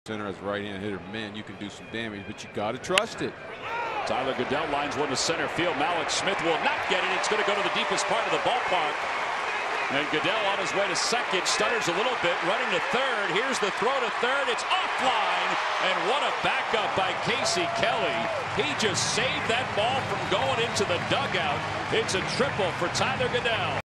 Center as a right-hand hitter, man, you can do some damage, but you got to trust it. Tyler Goeddel lines one to center field. Malik Smith will not get it. It's going to go to the deepest part of the ballpark. And Goeddel on his way to second, stutters a little bit, running to third. Here's the throw to third. It's offline. And what a backup by Casey Kelly. He just saved that ball from going into the dugout. It's a triple for Tyler Goeddel.